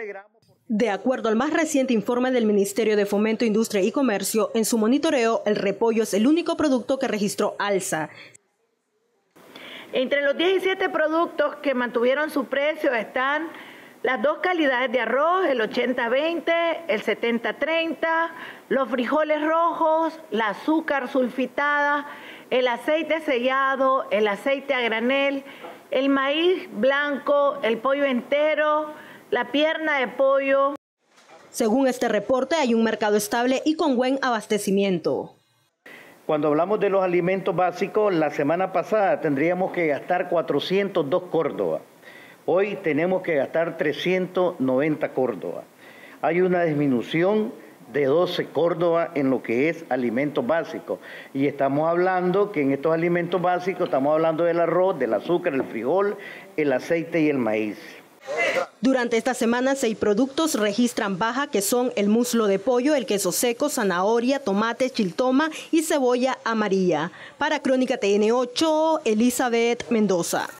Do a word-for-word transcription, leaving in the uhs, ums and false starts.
alegramos. De acuerdo al más reciente informe del Ministerio de Fomento, Industria y Comercio, en su monitoreo, el repollo es el único producto que registró alza. Entre los diecisiete productos que mantuvieron su precio están las dos calidades de arroz, el ochenta veinte, el setenta treinta, los frijoles rojos, la azúcar sulfitada, el aceite sellado, el aceite a granel, el maíz blanco, el pollo entero, la pierna de pollo. Según este reporte, hay un mercado estable y con buen abastecimiento. Cuando hablamos de los alimentos básicos, la semana pasada tendríamos que gastar cuatrocientos dos córdobas. Hoy tenemos que gastar trescientos noventa córdobas. Hay una disminución de doce córdobas en lo que es alimentos básicos. Y estamos hablando que en estos alimentos básicos estamos hablando del arroz, del azúcar, el frijol, el aceite y el maíz. Durante esta semana, seis productos registran baja, que son el muslo de pollo, el queso seco, zanahoria, tomate, chiltoma y cebolla amarilla. Para Crónica T N ocho, Elizabeth Mendoza.